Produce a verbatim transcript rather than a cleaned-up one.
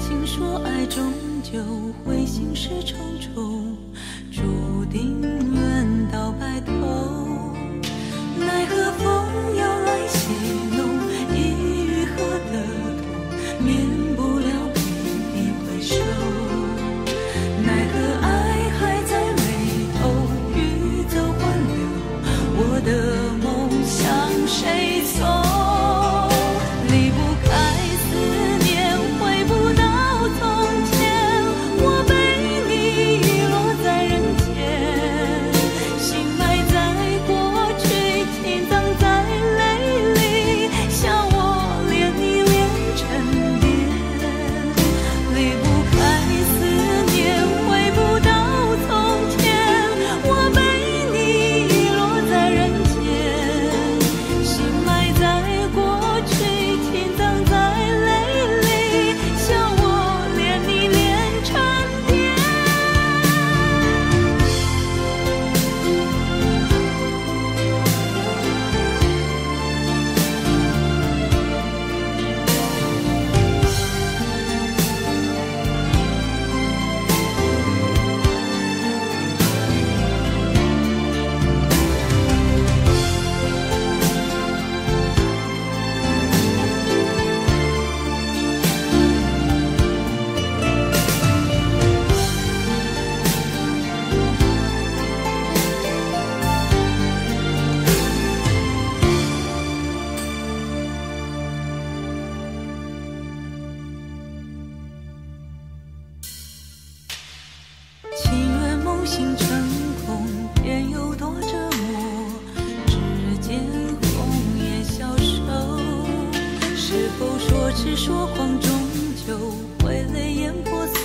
情说爱终究会心事重重，注定缘到白头。奈何风摇来戏弄，一愈合的痛，免不了频频回首。奈何爱还在眉头，欲走还留，我的梦向谁送？离不开思念，回不到从前，我被你遗落在人间，心埋在过去，情葬在泪里，笑我恋你恋成蝶。离不开思念，回不到从前，我被你遗落在人间，心埋在过去，情葬在泪里，笑我恋你恋成蝶。情愿梦醒成空，偏有多折磨，只见红颜消瘦。是否说痴说狂，终究会泪眼婆娑？